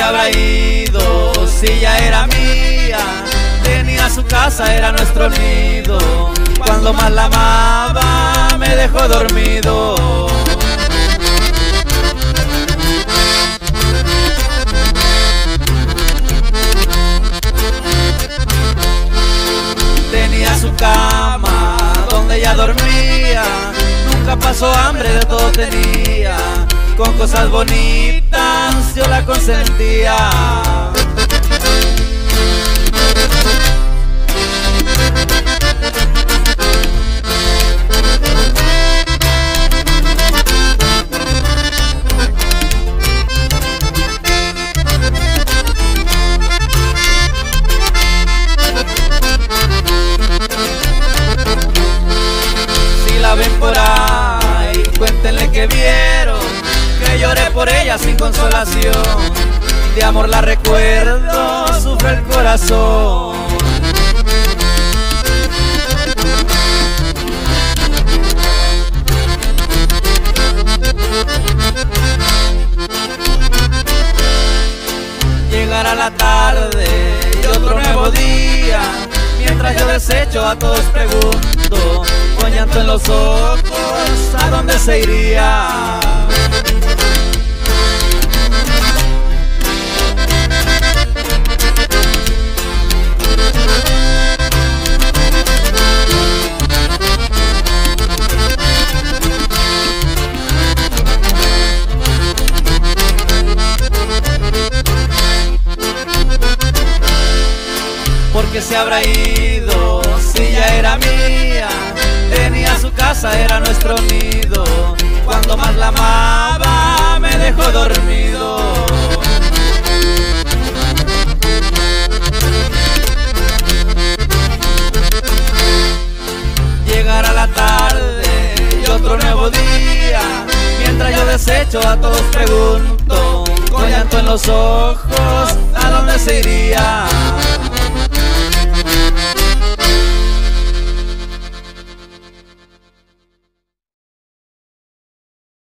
habrá ido si ya era mía? Tenía su casa, era nuestro nido. Cuando más la amaba me dejó dormido. Tenía su cama donde ella dormía. Nunca pasó hambre, de todo tenía. Con cosas bonitas yo la consentía. Si la ven por ahí, cuéntenle que vieron que lloré por ella sin consolación. De amor la recuerdo, sufre el corazón. Llegará la tarde y otro nuevo día. Mientras yo desecho, a todos pregunto, con llanto en los ojos, ¿a dónde se iría? Porque se habrá ido si ya era mía. Tenía su casa, era nuestro nido. Cuando más la amaba me dejó dormido. Llegará la tarde y otro nuevo día. Mientras yo desecho, a todos pregunto, con llanto en los ojos, ¿a dónde se iría?